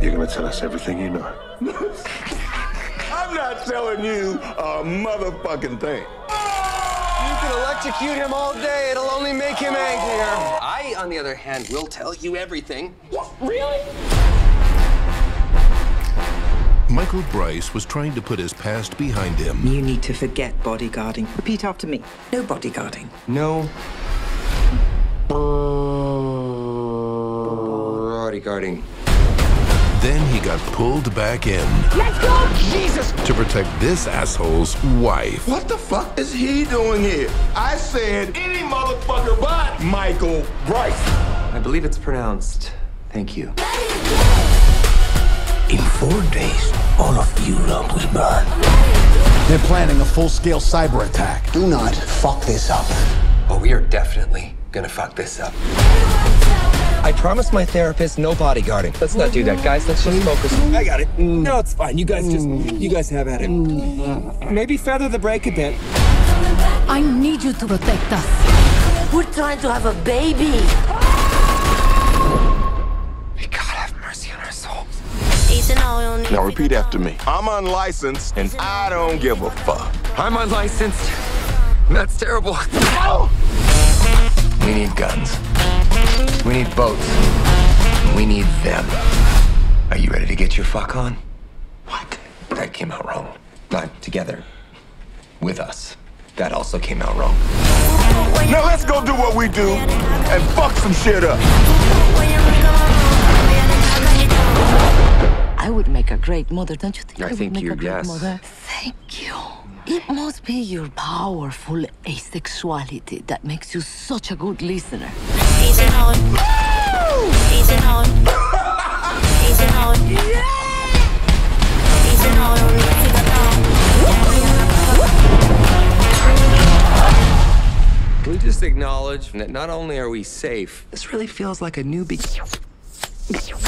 You're gonna tell us everything you know. I'm not telling you a motherfucking thing. You can electrocute him all day. It'll only make him angrier. I, on the other hand, will tell you everything. What? Really? Michael Bryce was trying to put his past behind him. You need to forget bodyguarding. Repeat after me. No bodyguarding. No bodyguarding. Then he got pulled back in. Let's go! Jesus! To protect this asshole's wife. What the fuck is he doing here? I said any motherfucker but Michael Bryce. I believe it's pronounced thank you. In 4 days, all of Europe will burn. They're planning a full-scale cyber attack. Do not fuck this up. Oh, we are definitely gonna fuck this up. I promised my therapist no bodyguarding. Let's not do that, guys. Let's just focus. I got it. No, it's fine. You guys have at it. Maybe feather the break a bit. I need you to protect us. We're trying to have a baby. May God have mercy on our souls. Now repeat after me. I'm unlicensed and I don't give a fuck. I'm unlicensed. That's terrible. We need guns. We need boats. We need them. Are you ready to get your fuck on? What? That came out wrong. Not together. With us. That also came out wrong. Now let's go do what we do and fuck some shit up. I would make a great mother, don't you think? I think would make you, a great yes. Mother? Thank you. It must be your powerful asexuality that makes you such a good listener. Yeah! Can we just acknowledge that not only are we safe, this really feels like a new beginning.